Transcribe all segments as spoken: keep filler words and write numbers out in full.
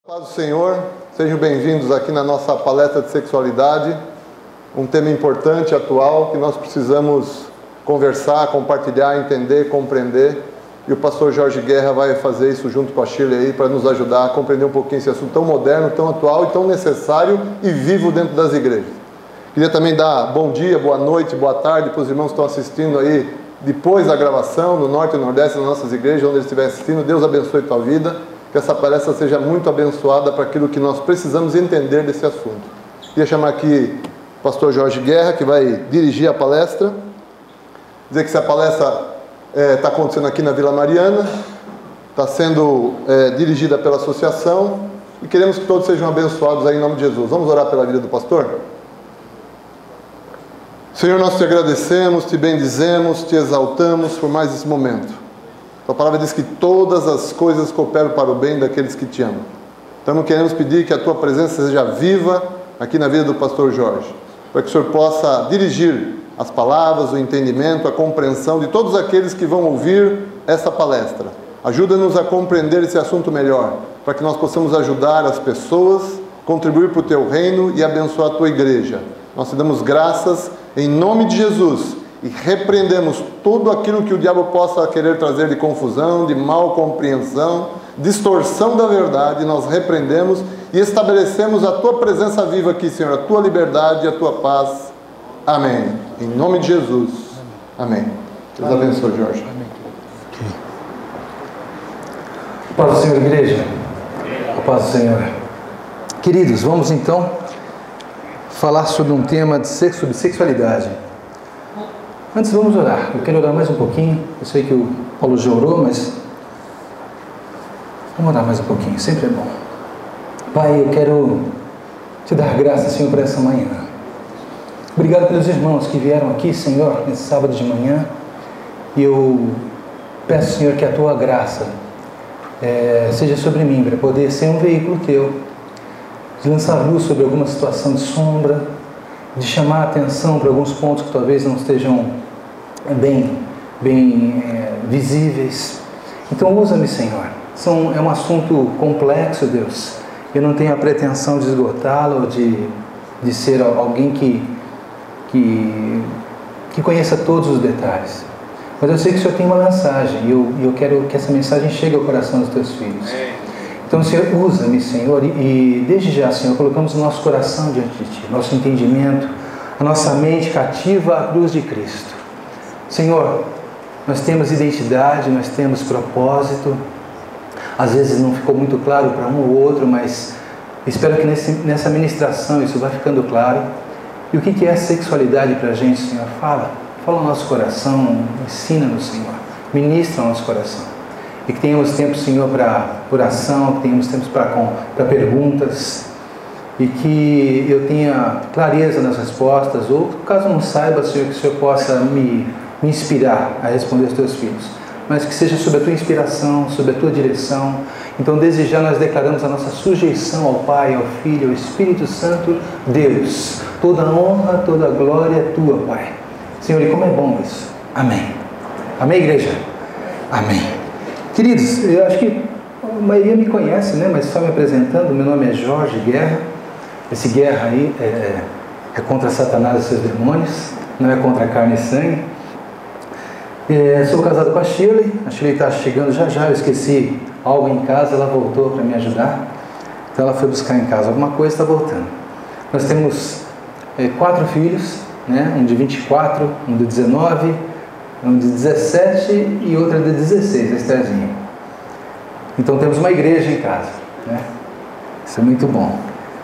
Paz do Senhor, sejam bem-vindos aqui na nossa palestra de sexualidade, um tema importante, atual, que nós precisamos conversar, compartilhar, entender, compreender, e o pastor Jorge Guerra vai fazer isso junto com a Shirley aí, para nos ajudar a compreender um pouquinho esse assunto tão moderno, tão atual e tão necessário e vivo dentro das igrejas. Queria também dar bom dia, boa noite, boa tarde para os irmãos que estão assistindo aí depois da gravação, no norte e nordeste das nossas igrejas, onde eles estiverem assistindo. Deus abençoe a tua vida. Que essa palestra seja muito abençoada para aquilo que nós precisamos entender desse assunto. Queria chamar aqui o pastor Jorge Guerra, que vai dirigir a palestra. Dizer que essa palestra está é, acontecendo aqui na Vila Mariana, está sendo é, dirigida pela associação, e queremos que todos sejam abençoados aí em nome de Jesus. Vamos orar pela vida do pastor? Senhor, nós te agradecemos, te bendizemos, te exaltamos por mais esse momento. A palavra diz que todas as coisas cooperam para o bem daqueles que te amam. Então queremos pedir que a tua presença seja viva aqui na vida do pastor Jorge, para que o Senhor possa dirigir as palavras, o entendimento, a compreensão de todos aqueles que vão ouvir essa palestra. Ajuda-nos a compreender esse assunto melhor, para que nós possamos ajudar as pessoas, contribuir para o teu reino e abençoar a tua igreja. Nós te damos graças em nome de Jesus. E repreendemos tudo aquilo que o diabo possa querer trazer de confusão, de mal compreensão, distorção da verdade. Nós repreendemos e estabelecemos a tua presença viva aqui, Senhor, a tua liberdade e a tua paz. Amém. Em nome de Jesus. Amém. Deus Amém. Abençoe, Jorge. Amém. Okay. Paz do Senhor, igreja. A paz do Senhor. Queridos, vamos então falar sobre um tema de sexo, sobre sexualidade. Antes vamos orar. Eu quero orar mais um pouquinho. Eu sei que o Paulo já orou, mas vamos orar mais um pouquinho. Sempre é bom. Pai, eu quero te dar graça, Senhor, por essa manhã. Obrigado pelos irmãos que vieram aqui, Senhor, nesse sábado de manhã. E eu peço, Senhor, que a tua graça é, seja sobre mim, para poder ser um veículo teu, de lançar luz sobre alguma situação de sombra, de chamar a atenção para alguns pontos que talvez não estejam bem, bem é, visíveis. Então usa-me, Senhor. São, é um assunto complexo, Deus. Eu não tenho a pretensão de esgotá-lo, de, de ser alguém que, que, que conheça todos os detalhes. Mas eu sei que o Senhor tem uma mensagem, e eu, eu quero que essa mensagem chegue ao coração dos teus filhos. Então, Senhor, usa-me, Senhor, e, e desde já, Senhor, colocamos o nosso coração diante de Ti, nosso entendimento, a nossa mente cativa à cruz de Cristo. Senhor, nós temos identidade, nós temos propósito, às vezes não ficou muito claro para um ou outro, mas espero que nesse, nessa ministração isso vá ficando claro. E o que, que é sexualidade para a gente, Senhor? Fala, fala o nosso coração, ensina-nos, Senhor, ministra o nosso coração. E que tenhamos tempo, Senhor, para oração, que tenhamos tempo para perguntas, e que eu tenha clareza nas respostas, ou caso não saiba, Senhor, que o Senhor possa me, me inspirar a responder aos teus filhos, mas que seja sob a tua inspiração, sob a tua direção. Então, desde já nós declaramos a nossa sujeição ao Pai, ao Filho, ao Espírito Santo, Deus. Toda a honra, toda a glória é tua, Pai. Senhor, e como é bom isso. Amém. Amém, igreja? Amém. Queridos, eu acho que a maioria me conhece, né? Mas só me apresentando, meu nome é Jorge Guerra. Esse guerra aí é, é contra Satanás e seus demônios, não é contra carne e sangue. É, sou casado com a Shirley, a Shirley está chegando já já, eu esqueci algo em casa, ela voltou para me ajudar, então ela foi buscar em casa alguma coisa e está voltando. Nós temos é, quatro filhos, né? Um de vinte e quatro, um de dezenove, um de dezessete e outra de dezesseis, a Estherzinha. Então temos uma igreja em casa, né? Isso é muito bom.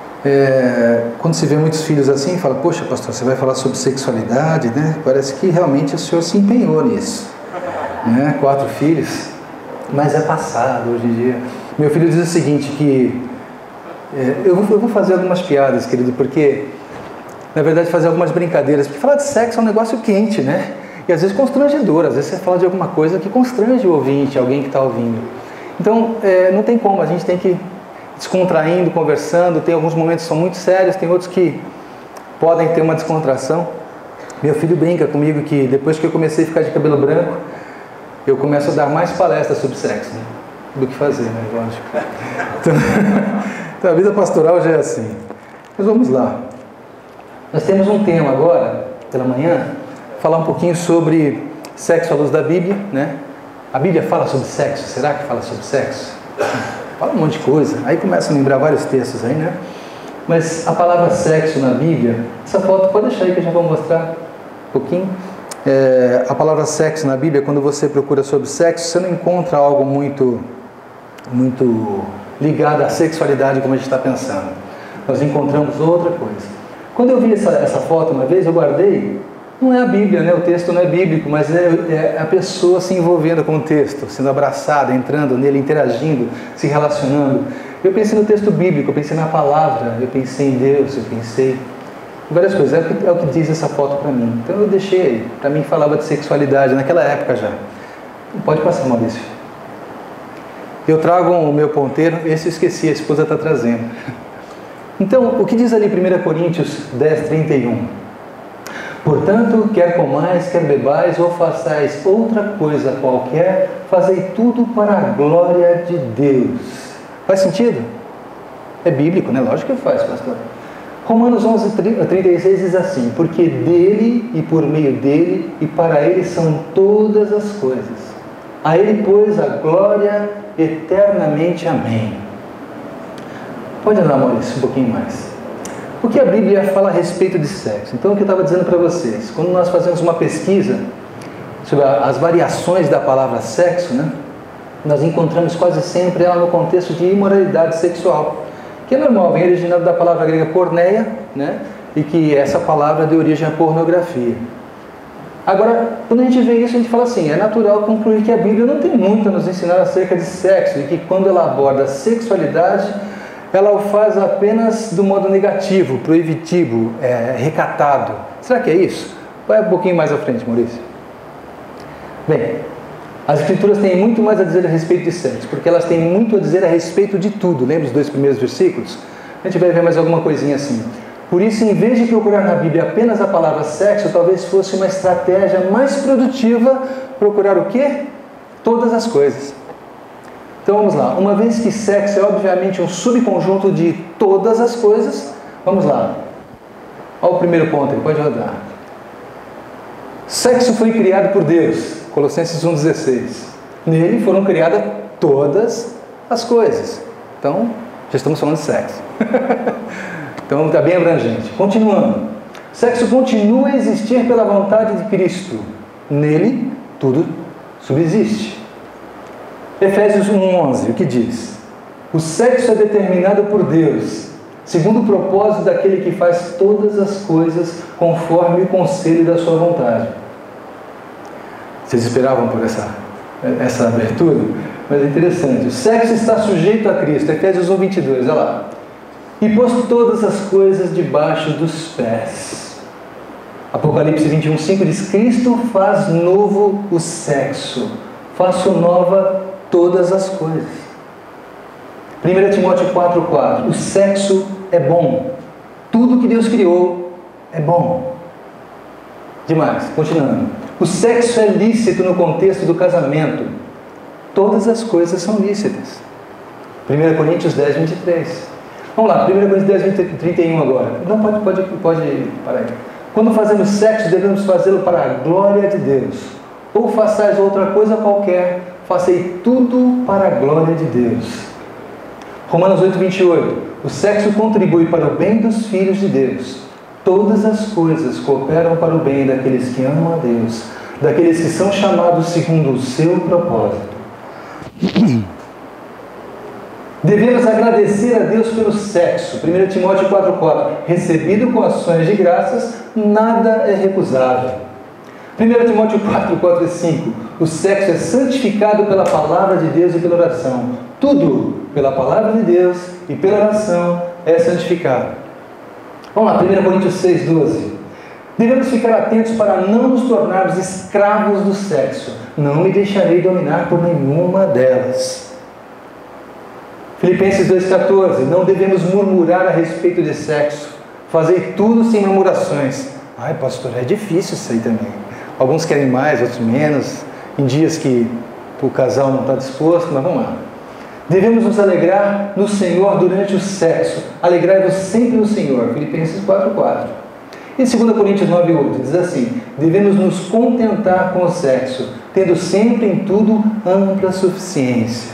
É, quando se vê muitos filhos assim, fala, poxa, pastor, você vai falar sobre sexualidade, né? Parece que realmente o senhor se empenhou nisso, né? Quatro filhos, mas é passado hoje em dia. Meu filho diz o seguinte, que é, eu, vou, eu vou fazer algumas piadas, querido, porque na verdade fazer algumas brincadeiras, porque falar de sexo é um negócio quente, né? E às vezes constrangedor, às vezes você fala de alguma coisa que constrange o ouvinte, alguém que está ouvindo. Então, é, não tem como, a gente tem que descontraindo, conversando, tem alguns momentos que são muito sérios, tem outros que podem ter uma descontração. Meu filho brinca comigo que depois que eu comecei a ficar de cabelo branco, eu começo a dar mais palestras sobre sexo, né? do que fazer, né? Lógico. Então, então, a vida pastoral já é assim. Mas vamos lá. Nós temos um tema agora, pela manhã, falar um pouquinho sobre sexo à luz da Bíblia, né? A Bíblia fala sobre sexo, será que fala sobre sexo? Fala um monte de coisa, aí começa a lembrar vários textos aí, né? Mas a palavra sexo na Bíblia, essa foto pode deixar aí que eu já vou mostrar um pouquinho. É, a palavra sexo na Bíblia, quando você procura sobre sexo, você não encontra algo muito, muito ligado à sexualidade como a gente está pensando. Nós encontramos outra coisa. Quando eu vi essa, essa foto uma vez, eu guardei. Não é a Bíblia, né? O texto não é bíblico, mas é, é a pessoa se envolvendo com o texto, sendo abraçada, entrando nele, interagindo, se relacionando. Eu pensei no texto bíblico, eu pensei na palavra, eu pensei em Deus, eu pensei em várias coisas. É o que, é o que diz essa foto para mim. Então eu deixei aí. Para mim falava de sexualidade naquela época já. Pode passar, Maurício. Eu trago o meu ponteiro, esse eu esqueci, a esposa está trazendo. Então, o que diz ali em primeira Coríntios dez, trinta e um? Portanto, quer comais, quer bebais, ou façais outra coisa qualquer, fazei tudo para a glória de Deus. Faz sentido? É bíblico, né? Lógico que faz, pastor. Romanos onze, trinta e seis diz assim: porque dele e por meio dele e para ele são todas as coisas. A ele, pois, a glória eternamente. Amém. Pode andar, Maurício, um pouquinho mais. O que a Bíblia fala a respeito de sexo? Então, o que eu estava dizendo para vocês, quando nós fazemos uma pesquisa sobre as variações da palavra sexo, né, nós encontramos quase sempre ela no contexto de imoralidade sexual, que é normal, vem originado da palavra grega porneia, né, e que essa palavra deu origem à pornografia. Agora, quando a gente vê isso, a gente fala assim, é natural concluir que a Bíblia não tem muito a nos ensinar acerca de sexo, e que quando ela aborda a sexualidade, ela o faz apenas do modo negativo, proibitivo, é, recatado. Será que é isso? Vai um pouquinho mais à frente, Maurício. Bem, as Escrituras têm muito mais a dizer a respeito de sexo, porque elas têm muito a dizer a respeito de tudo. Lembra os dois primeiros versículos? A gente vai ver mais alguma coisinha assim. Por isso, em vez de procurar na Bíblia apenas a palavra sexo, talvez fosse uma estratégia mais produtiva procurar o quê? Todas as coisas. Então vamos lá, uma vez que sexo é obviamente um subconjunto de todas as coisas, vamos lá. Olha o primeiro ponto aí, pode rodar. Sexo foi criado por Deus, Colossenses um, dezesseis. Nele foram criadas todas as coisas. Então, já estamos falando de sexo. Então está bem abrangente. Continuando. Sexo continua a existir pela vontade de Cristo. Nele, tudo subsiste. Efésios um, onze, o que diz? O sexo é determinado por Deus, segundo o propósito daquele que faz todas as coisas conforme o conselho da sua vontade. Vocês esperavam por essa, essa abertura? Mas é interessante. O sexo está sujeito a Cristo. Efésios um, vinte e dois, olha lá. E pôs todas as coisas debaixo dos pés. Apocalipse vinte e um, cinco diz: Cristo faz novo o sexo. Faço nova todas as coisas. primeira Timóteo quatro, quatro. O sexo é bom. Tudo que Deus criou é bom. Demais. Continuando. O sexo é lícito no contexto do casamento. Todas as coisas são lícitas. primeira Coríntios dez, vinte e três. Vamos lá. primeira Coríntios dez, trinta e um agora. Não, pode, pode, pode parar aí. Quando fazemos sexo, devemos fazê-lo para a glória de Deus. Ou façais outra coisa qualquer, façai tudo para a glória de Deus. Romanos oito, vinte e oito. O sexo contribui para o bem dos filhos de Deus. Todas as coisas cooperam para o bem daqueles que amam a Deus, daqueles que são chamados segundo o seu propósito. Devemos agradecer a Deus pelo sexo. primeira Timóteo quatro, quatro. Recebido com ações de graças, nada é recusável. primeira Timóteo quatro, quatro e cinco. O sexo é santificado pela palavra de Deus e pela oração. Tudo pela palavra de Deus e pela oração é santificado. Vamos lá, primeira Coríntios seis, doze. Devemos ficar atentos para não nos tornarmos escravos do sexo. Não me deixarei dominar por nenhuma delas. Filipenses dois, quatorze. Não devemos murmurar a respeito de sexo. Fazei tudo sem murmurações. Ai, pastor, é difícil isso aí também. Alguns querem mais, outros menos. Em dias que o casal não está disposto, mas vamos lá. Devemos nos alegrar no Senhor durante o sexo. Alegrai-vos sempre no Senhor. Filipenses quatro, quatro. E dois Coríntios nove, oito diz assim: devemos nos contentar com o sexo, tendo sempre em tudo ampla suficiência.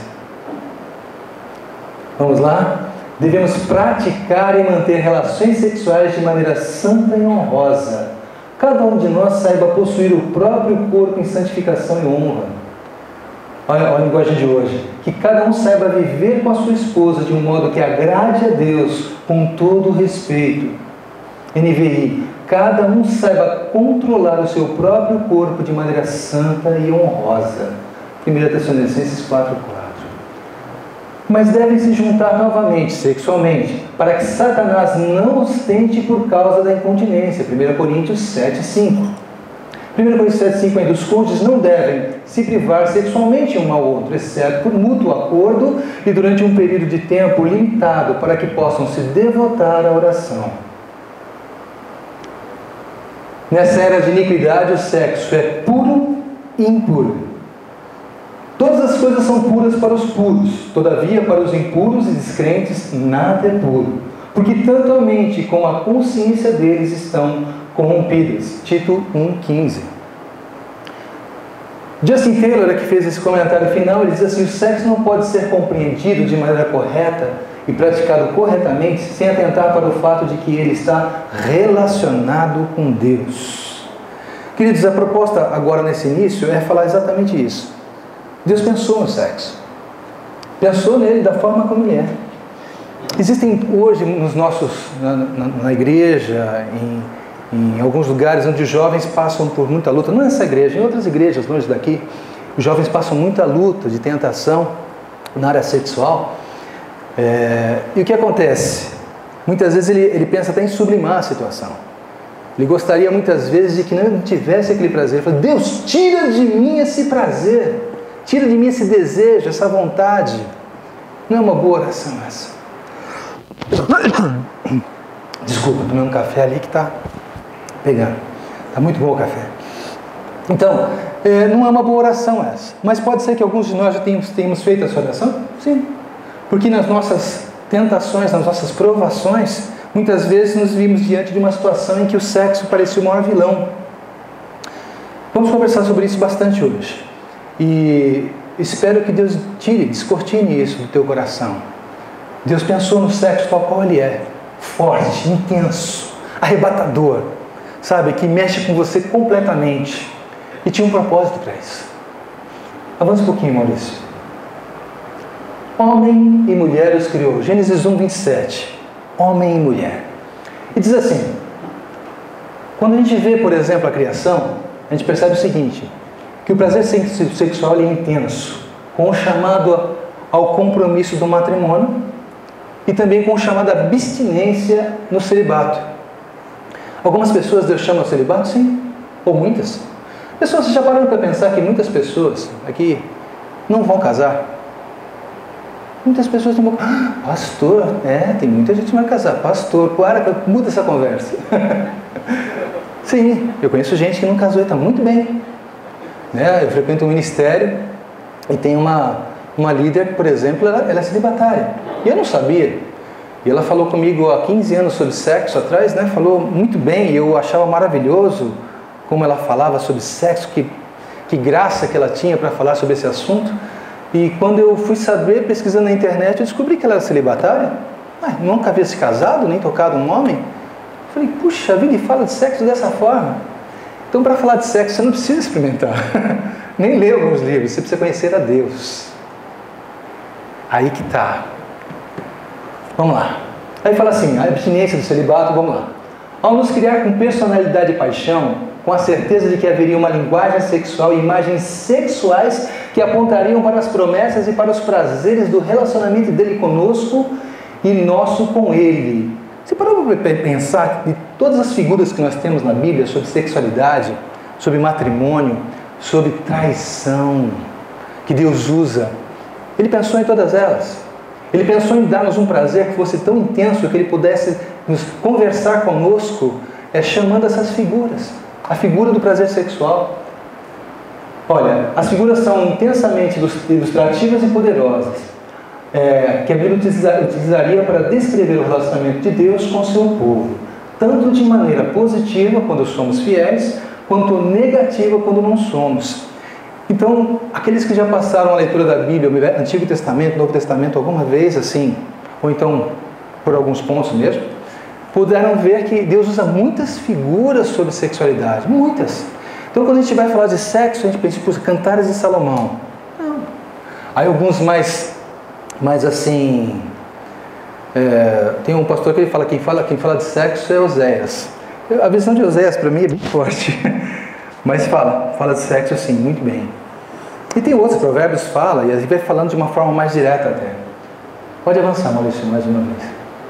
Vamos lá? Devemos praticar e manter relações sexuais de maneira santa e honrosa. Cada um de nós saiba possuir o próprio corpo em santificação e honra. Olha, olha a linguagem de hoje. Que cada um saiba viver com a sua esposa de um modo que agrade a Deus, com todo o respeito. N V I. Cada um saiba controlar o seu próprio corpo de maneira santa e honrosa. primeira Tessalonicenses quatro, quatro. Mas devem se juntar novamente, sexualmente, para que Satanás não os tente por causa da incontinência. primeira Coríntios sete, cinco. primeira Coríntios sete, cinco ainda: os cônjuges não devem se privar sexualmente um ao outro, exceto por mútuo acordo e durante um período de tempo limitado, para que possam se devotar à oração. Nessa era de iniquidade, o sexo é puro e impuro. Todas as coisas são puras para os puros, todavia para os impuros e descrentes nada é puro, porque tanto a mente como a consciência deles estão corrompidas. Tito um, quinze. Justin Taylor, que fez esse comentário final, ele diz assim: o sexo não pode ser compreendido de maneira correta e praticado corretamente sem atentar para o fato de que ele está relacionado com Deus. Queridos, a proposta agora nesse início é falar exatamente isso. Deus pensou no sexo, pensou nele da forma como ele é. Existem hoje nos nossos, na, na, na igreja, em, em alguns lugares onde os jovens passam por muita luta, não nessa igreja, em outras igrejas longe daqui, os jovens passam muita luta de tentação na área sexual. É, e o que acontece? Muitas vezes ele, ele pensa até em sublimar a situação. Ele gostaria muitas vezes de que não tivesse aquele prazer. Ele fala: Deus, tira de mim esse prazer. Tira de mim esse desejo, essa vontade. Não é uma boa oração essa. Desculpa, tomei um café ali que está pegando. Está muito bom o café. Então, é, não é uma boa oração essa. Mas pode ser que alguns de nós já tenhamos, tenhamos feito essa oração? Sim. Porque nas nossas tentações, nas nossas provações, muitas vezes nos vimos diante de uma situação em que o sexo parecia o maior vilão. Vamos conversar sobre isso bastante hoje. E espero que Deus tire, descortine isso do teu coração. Deus pensou no sexo tal qual ele é: forte, intenso, arrebatador, sabe, que mexe com você completamente. E tinha um propósito para isso. Avança um pouquinho, Maurício. Homem e mulher os criou. Gênesis um, vinte e sete. Homem e mulher. E diz assim: quando a gente vê, por exemplo, a criação, a gente percebe o seguinte: que o prazer sexual é intenso, com o chamado ao compromisso do matrimônio e também com o chamado à abstinência no celibato. Algumas pessoas Deus chama ao celibato? Sim, ou muitas. Pessoas, vocês já pararam para pensar que muitas pessoas aqui não vão casar? Muitas pessoas não vão... Ah, pastor, é, tem muita gente que vai casar. Pastor, para, muda essa conversa. Sim, eu conheço gente que não casou e está muito bem. Né? Eu frequento um ministério e tem uma, uma líder, por exemplo, ela, ela é celibatária. E eu não sabia. E ela falou comigo há quinze anos sobre sexo atrás, né? Falou muito bem, e eu achava maravilhoso como ela falava sobre sexo, que, que graça que ela tinha para falar sobre esse assunto. E quando eu fui saber, pesquisando na internet, eu descobri que ela era celibatária. Ah, nunca havia se casado, nem tocado um homem. Falei, puxa, a vida e fala de sexo dessa forma. Então, para falar de sexo, você não precisa experimentar, nem ler alguns livros, você precisa conhecer a Deus. Aí que está. Vamos lá. Aí fala assim, a abstinência do celibato, vamos lá. Ao nos criar com personalidade e paixão, com a certeza de que haveria uma linguagem sexual e imagens sexuais que apontariam para as promessas e para os prazeres do relacionamento dele conosco e nosso com ele. Você parou para pensar de todas as figuras que nós temos na Bíblia sobre sexualidade, sobre matrimônio, sobre traição, que Deus usa? Ele pensou em todas elas. Ele pensou em dar-nos um prazer que fosse tão intenso que Ele pudesse nos conversar conosco, é, chamando essas figuras. A figura do prazer sexual. Olha, as figuras são intensamente ilustrativas e poderosas. é, que a Bíblia utilizaria para descrever o relacionamento de Deus com o seu povo, tanto de maneira positiva, quando somos fiéis, quanto negativa, quando não somos. Então, aqueles que já passaram a leitura da Bíblia, Antigo Testamento, Novo Testamento, alguma vez assim, ou então por alguns pontos mesmo, puderam ver que Deus usa muitas figuras sobre sexualidade, muitas. Então, quando a gente vai falar de sexo, a gente pensa, tipo, Cantares de Salomão. Não. Aí alguns mais, mais assim, é, tem um pastor que ele fala, quem fala, quem fala de sexo é Oséias. A visão de Oséias para mim é bem forte, mas fala, fala de sexo assim, muito bem. E tem outros provérbios, fala, e a gente vai falando de uma forma mais direta até. Pode avançar, Maurício, mais uma vez.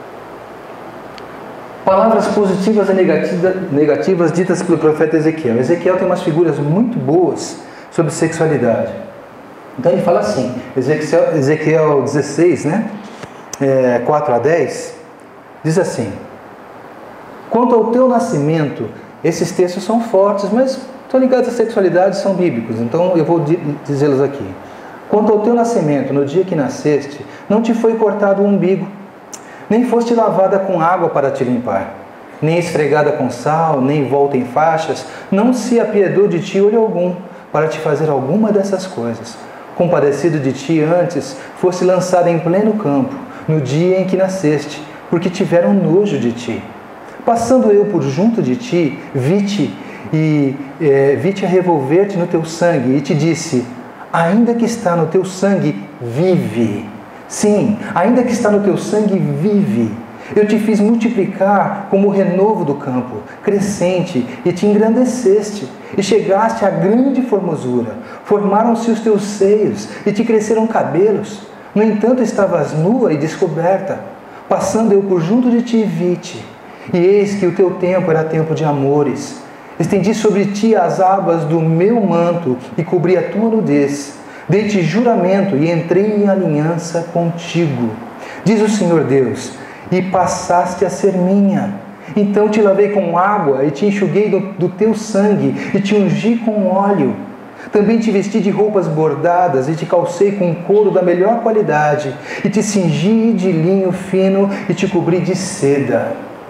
Palavras positivas e negativas ditas pelo profeta Ezequiel. Ezequiel tem umas figuras muito boas sobre sexualidade. Então ele fala assim, Ezequiel, Ezequiel dezesseis, né? É, quatro a dez, diz assim: quanto ao teu nascimento, esses textos são fortes, mas estão ligados à sexualidade, são bíblicos, então eu vou dizê-los aqui. Quanto ao teu nascimento, no dia que nasceste, não te foi cortado o umbigo, nem foste lavada com água para te limpar, nem esfregada com sal, nem volta em faixas, não se apiedou de ti olho algum, para te fazer alguma dessas coisas. Compadecido de ti antes, foste lançada em pleno campo, no dia em que nasceste, porque tiveram nojo de ti. Passando eu por junto de ti, vi-te e é, vi-te a revolver-te no teu sangue, e te disse: ainda que está no teu sangue, vive. Sim, ainda que está no teu sangue, vive. Eu te fiz multiplicar como o renovo do campo, crescente, e te engrandeceste, e chegaste à grande formosura. Formaram-se os teus seios, e te cresceram cabelos. No entanto, estavas nua e descoberta. Passando eu por junto de ti, vi-te. E eis que o teu tempo era tempo de amores. Estendi sobre ti as abas do meu manto, e cobri a tua nudez. Dei-te juramento e entrei em aliança contigo, diz o Senhor Deus, e passaste a ser minha. Então te lavei com água e te enxuguei do, do teu sangue e te ungi com óleo. Também te vesti de roupas bordadas e te calcei com couro da melhor qualidade e te cingi de linho fino e te cobri de seda.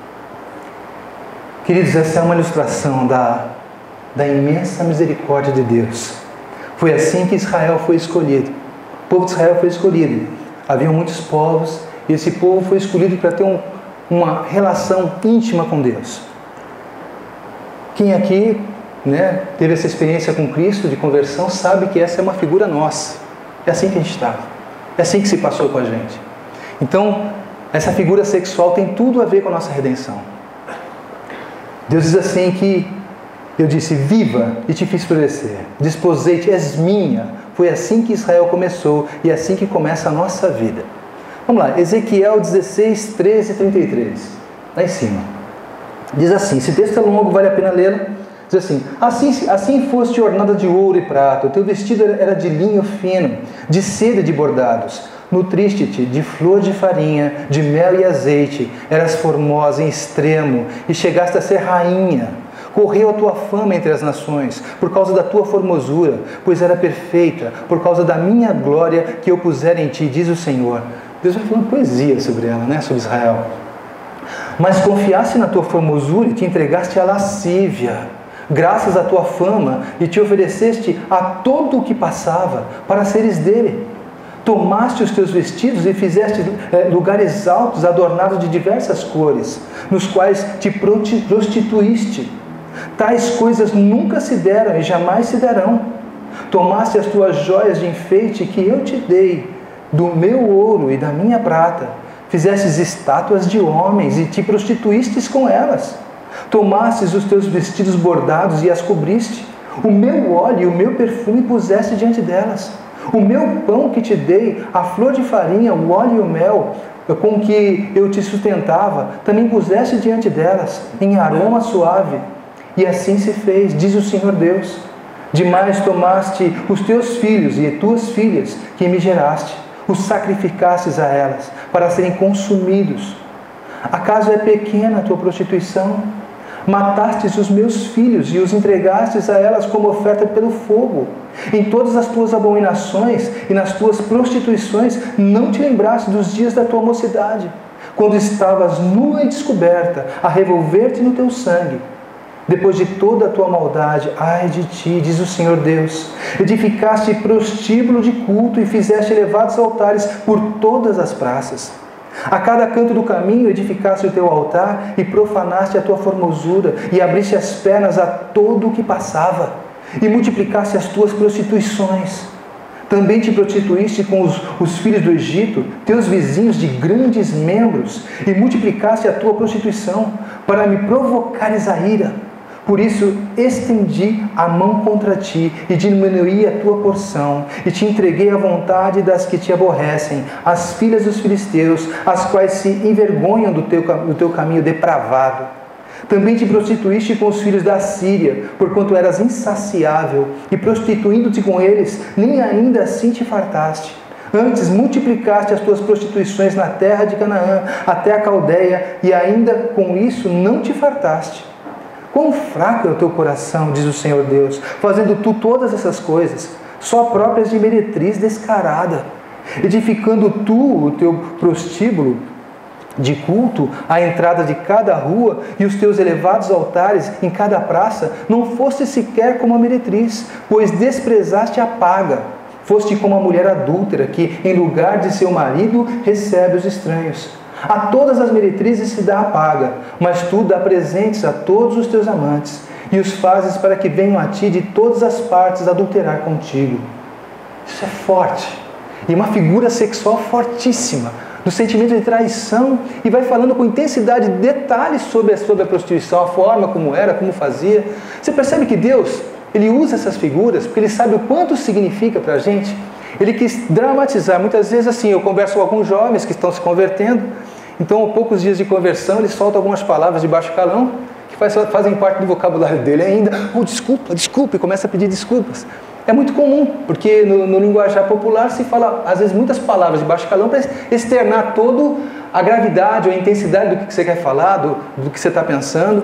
Queridos, essa é uma ilustração da, da imensa misericórdia de Deus. Foi assim que Israel foi escolhido. O povo de Israel foi escolhido. Havia muitos povos e esse povo foi escolhido para ter um, uma relação íntima com Deus. Quem aqui, né, teve essa experiência com Cristo de conversão sabe que essa é uma figura nossa. É assim que a gente estava. É assim que se passou com a gente. Então, essa figura sexual tem tudo a ver com a nossa redenção. Deus diz assim que eu disse, viva e te fiz florescer. Desposei-te, és minha. Foi assim que Israel começou e é assim que começa a nossa vida. Vamos lá, Ezequiel dezesseis, treze e trinta e três. Lá em cima. Diz assim, esse texto é longo, vale a pena lê-lo. Diz assim, assim, assim foste ornada de ouro e prata, o teu vestido era de linho fino, de seda e de bordados. Nutriste-te de flor de farinha, de mel e azeite, eras formosa em extremo e chegaste a ser rainha. Correu a tua fama entre as nações, por causa da tua formosura, pois era perfeita, por causa da minha glória que eu puser em ti, diz o Senhor. Deus vai falando poesia sobre ela, né? Sobre Israel. Mas confiaste na tua formosura e te entregaste à lascívia, graças à tua fama, e te ofereceste a todo o que passava, para seres dele. Tomaste os teus vestidos e fizeste é, lugares altos, adornados de diversas cores, nos quais te prostituíste. Tais coisas nunca se deram e jamais se darão. Tomaste as tuas joias de enfeite que eu te dei, do meu ouro e da minha prata. Fizestes estátuas de homens e te prostituístes com elas. Tomastes os teus vestidos bordados e as cobriste. O meu óleo e o meu perfume puseste diante delas. O meu pão que te dei, a flor de farinha, o óleo e o mel, com que eu te sustentava, também puseste diante delas, em aroma suave. E assim se fez, diz o Senhor Deus. Demais tomaste os teus filhos e tuas filhas, que me geraste, os sacrificastes a elas, para serem consumidos. Acaso é pequena a tua prostituição? Matastes os meus filhos e os entregastes a elas como oferta pelo fogo. Em todas as tuas abominações e nas tuas prostituições não te lembraste dos dias da tua mocidade, quando estavas nua e descoberta, a revolver-te no teu sangue. Depois de toda a tua maldade, ai de ti, diz o Senhor Deus, edificaste prostíbulo de culto e fizeste elevados altares por todas as praças. A cada canto do caminho edificaste o teu altar e profanaste a tua formosura e abriste as pernas a todo o que passava e multiplicaste as tuas prostituições. Também te prostituíste com os, os filhos do Egito, teus vizinhos de grandes membros, e multiplicaste a tua prostituição para me provocares a ira. Por isso estendi a mão contra ti e diminuí a tua porção, e te entreguei à vontade das que te aborrecem, as filhas dos filisteus, as quais se envergonham do teu, do teu caminho depravado. Também te prostituíste com os filhos da Síria, porquanto eras insaciável, e prostituindo-te com eles, nem ainda assim te fartaste. Antes multiplicaste as tuas prostituições na terra de Canaã, até a Caldeia, e ainda com isso não te fartaste. Quão fraco é o teu coração, diz o Senhor Deus, fazendo tu todas essas coisas, só próprias de meretriz descarada, edificando tu o teu prostíbulo de culto à entrada de cada rua e os teus elevados altares em cada praça, não foste sequer como a meretriz, pois desprezaste a paga. Foste como a mulher adúltera que, em lugar de seu marido, recebe os estranhos. A todas as meretrizes se dá a paga, mas tu dá presentes a todos os teus amantes e os fazes para que venham a ti de todas as partes adulterar contigo. Isso é forte. E uma figura sexual fortíssima, do sentimento de traição, e vai falando com intensidade, detalhes sobre a, sobre a prostituição, a forma como era, como fazia. Você percebe que Deus, Ele usa essas figuras porque Ele sabe o quanto significa para a gente. Ele quis dramatizar. Muitas vezes assim, eu converso com alguns jovens que estão se convertendo, então, a poucos dias de conversão, ele solta algumas palavras de baixo calão, que faz, fazem parte do vocabulário dele ainda. Oh, desculpa, desculpa, e começa a pedir desculpas. É muito comum, porque no, no linguajar popular se fala, às vezes, muitas palavras de baixo calão para externar toda a gravidade ou a intensidade do que você quer falar, do, do que você está pensando.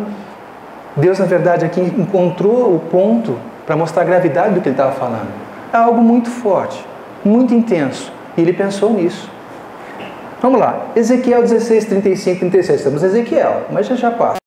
Deus, na verdade, aqui encontrou o ponto para mostrar a gravidade do que ele estava falando. É algo muito forte, muito intenso, e ele pensou nisso. Vamos lá, Ezequiel dezesseis, trinta e cinco, trinta e seis, estamos em Ezequiel, mas já já passa.